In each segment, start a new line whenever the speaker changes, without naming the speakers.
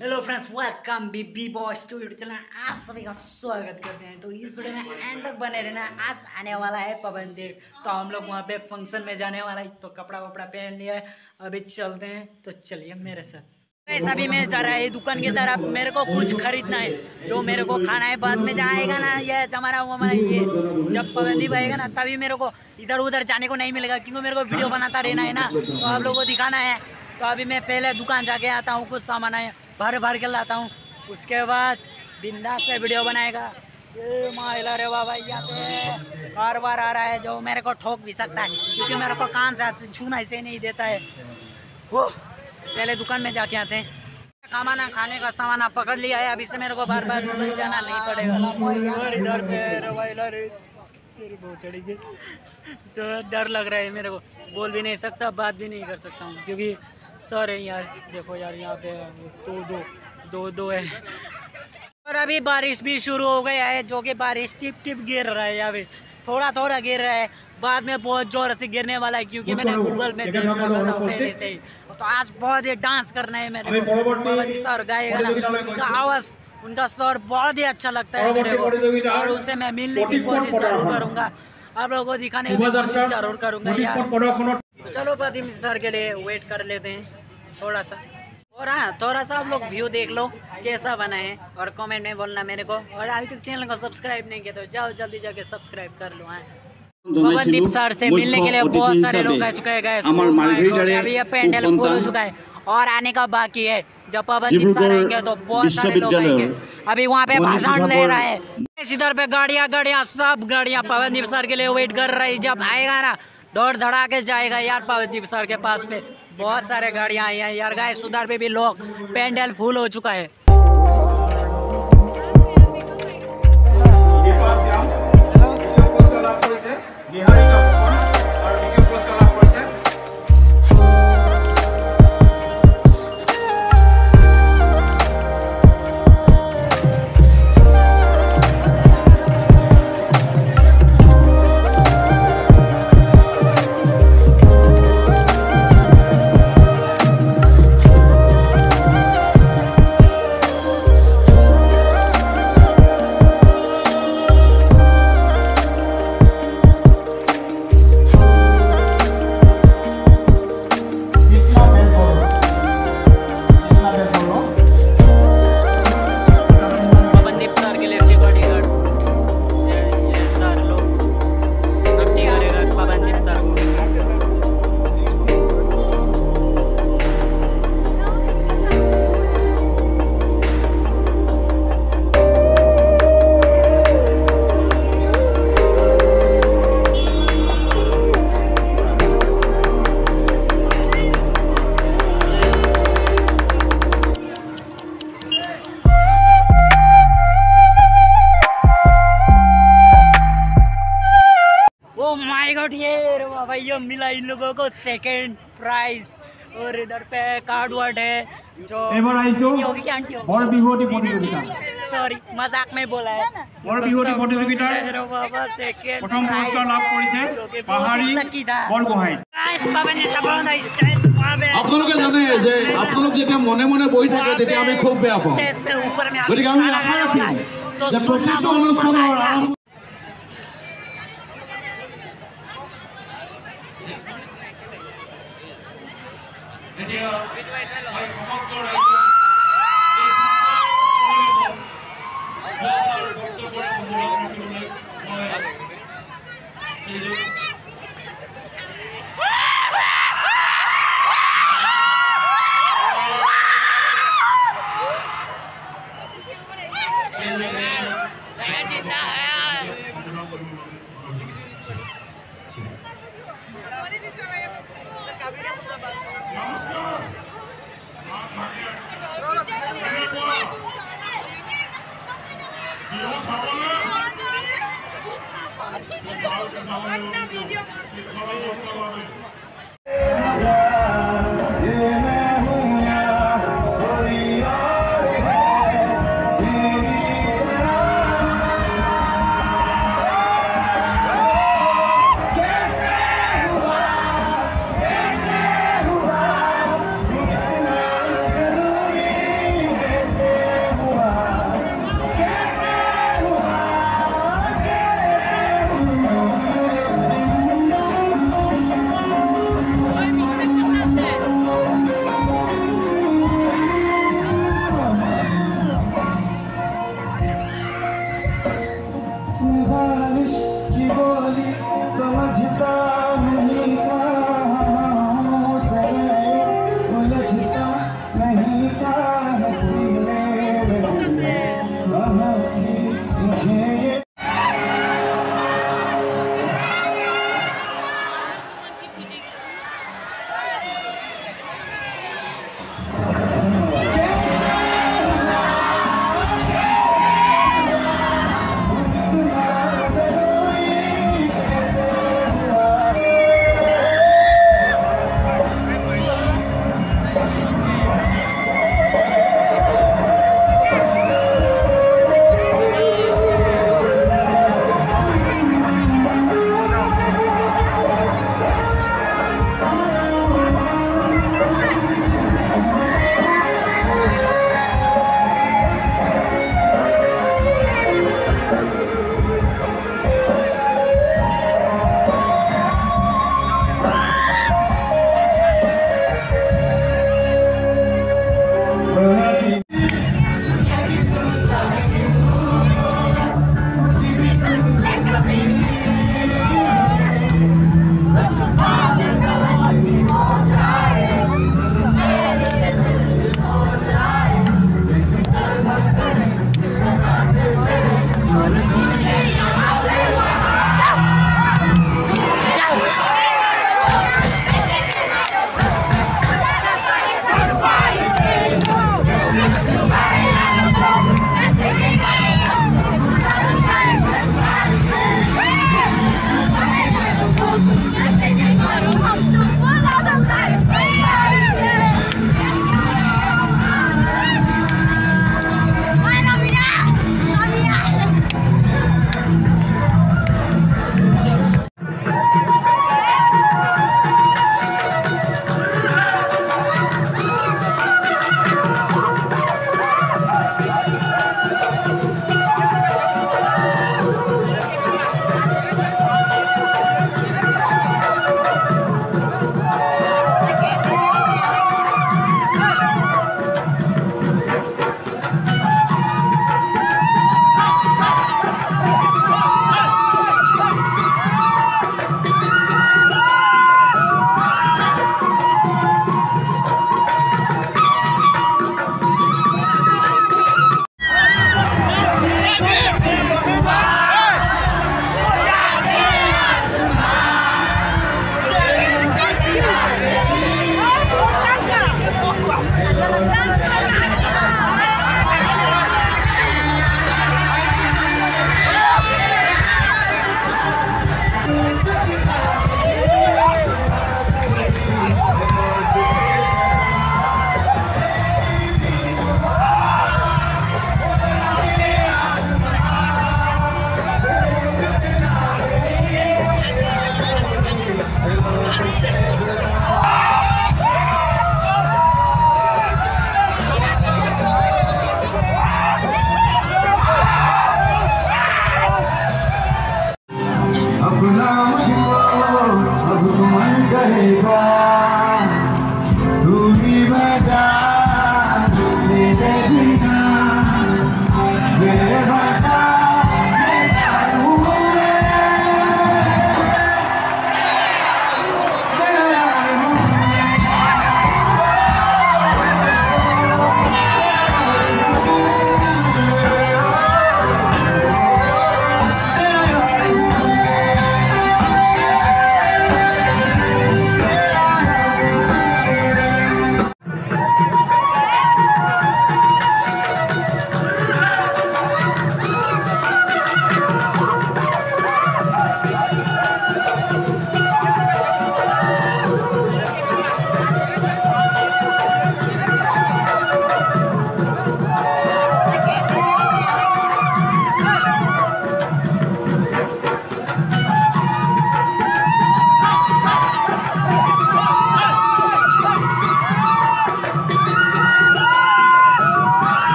Hello friends, welcome B boss to YouTube channel. आप सभी का स्वागत करते हैं। तो इस वीडियो में एंड तक बने रहना। आज आने वाला है पवन देव, तो हम लोग वहाँ पे फंक्शन में जाने वाला है, तो कपड़ा वपड़ा पहन लिया है, अभी चलते हैं। तो चलिए मेरे साथ। अभी मैं जा रहा है दुकान की तरफ। मेरे को कुछ खरीदना है, जो मेरे को खाना है। बाद में जाएगा ना ये हमारा वो हमारा ये जब पवन देव आएगा ना, तभी मेरे को इधर उधर जाने को नहीं मिलेगा, क्योंकि मेरे को वीडियो बनाता रहना है ना, तो आप लोगों को दिखाना है। तो अभी मैं पहले दुकान जाके आता हूँ, कुछ सामान है भर के लाता हूँ, उसके बाद बिंदास से वीडियो बनाएगा। ये माइला रे बाबा, यहाँ पे कारोबार आ रहा है जो मेरे को ठोक भी सकता है, क्योंकि मेरे को कान से छूना ऐसे नहीं देता है। हो पहले दुकान में जाके आते हैं। खाना खाने का सामान आप पकड़ लिया है, अभी से मेरे को बार बार दुकान जाना नहीं पड़ेगा। और इधर पे चढ़ी तो डर लग रहा है मेरे को, बोल भी नहीं सकता, बात भी नहीं कर सकता हूँ, क्योंकि सर है यार। देखो यार, यहाँ पे दो है। और अभी बारिश भी शुरू हो गया है, जो कि बारिश टिप टिप गिर रहा है। यहाँ पे थोड़ा गिर रहा है, बाद में बहुत जोर से गिरने वाला है, क्योंकि मैंने गूगल में देख रखा था पहले से ही। तो आज बहुत ही डांस करना है मेरे को। सर गाएगा ना, उनका आवाज़, उनका स्वर बहुत ही अच्छा लगता है मेरे को, और उनसे मैं मिलने की कोशिश जरूर करूँगा, आप लोगों को दिखाने की कोशिश जरूर करूँगा यार। तो चलो प्रतिम सर के लिए वेट कर लेते हैं थोड़ा सा। और हाँ, थोड़ा सा आप लोग व्यू देख लो कैसा बना है, और कमेंट में बोलना मेरे को। और अभी तक चैनल को सब्सक्राइब नहीं किया तो जाओ जल्दी जाके सब्सक्राइब कर लो। पवनदीप सर से मिलने के लिए बहुत सारे लोग आ चुके हैं। अभी ये पेंडल फुल हो चुका है और आने का बाकी है। जब पवनदीप सर आएंगे तो बहुत सारे लोग आएंगे। अभी वहाँ पे भाषण दे रहा है, इधर पे गाड़ियाँ सब गाड़ियाँ पवनदीप सर के लिए वेट कर रही। जब आएगा ना, दौड़ धड़ा के जाएगा यार पवनदीप सर के पास में। बहुत सारे गाड़ियाँ आई हैं यार। गाइस उधर पे भी लोग, पेंडल फुल हो चुका है। भैया मिला इन लोगों को सेकंड प्राइज। और इधर पे कार्ड वर्ड है जो सॉरी मजाक में बोला है।
আপোনালোকে জানে যে আপোনালোক যেতিয়া মনে মনে বহি থাকে তেতিয়া আমি খুব বেয়া পাওঁ, গতিকে আমি আশা ৰাখিম যে প্ৰতিটো অনুষ্ঠানৰ আৰম্ভ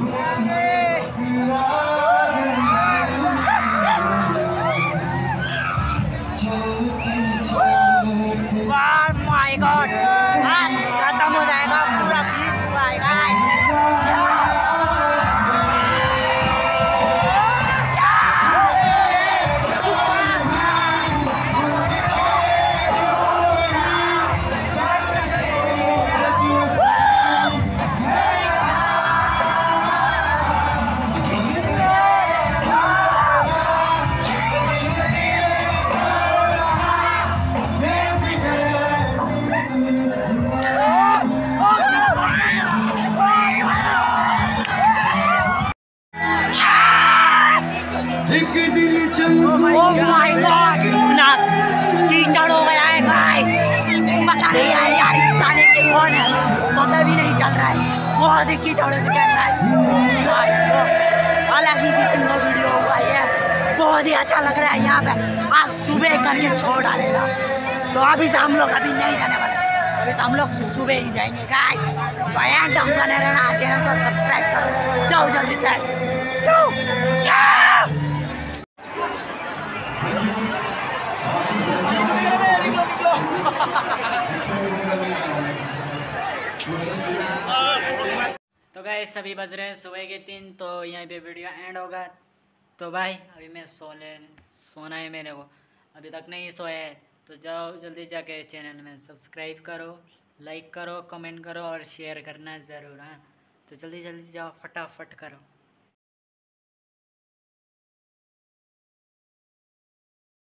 माय गॉड, आज खत्म हो जाएगा, पूरा बीत चुका है गाइस। Oh my God, इतना कीचड़ हो गया है गाइस, पता नहीं है यार इंसान के कौन है, पता भी नहीं चल रहा है, बहुत ही कीचड़ हो चुका है गाइस। अलग ही किस्म का वीडियो हुआ है, बहुत ही अच्छा लग रहा है यहाँ पे। आज सुबह करके छोड़ डालेगा, तो अभी से हम लोग अभी नहीं जाने वाले, अभी से हम लोग सुबह ही जाएंगे गाइस। तो एंड तक बने रहना, चैनल को सब्सक्राइब करो, जाओ जल्दी से जाओ। तो गाइस अभी बज रहे हैं सुबह के 3, तो यहीं पे वीडियो एंड होगा। तो भाई अभी मैं सोना है मेरे को, अभी तक नहीं सोया है, तो जाओ जल्दी जाके चैनल में सब्सक्राइब करो, लाइक करो, कमेंट करो और शेयर करना ज़रूर। हाँ, तो जल्दी जल्दी जाओ, फटाफट करो।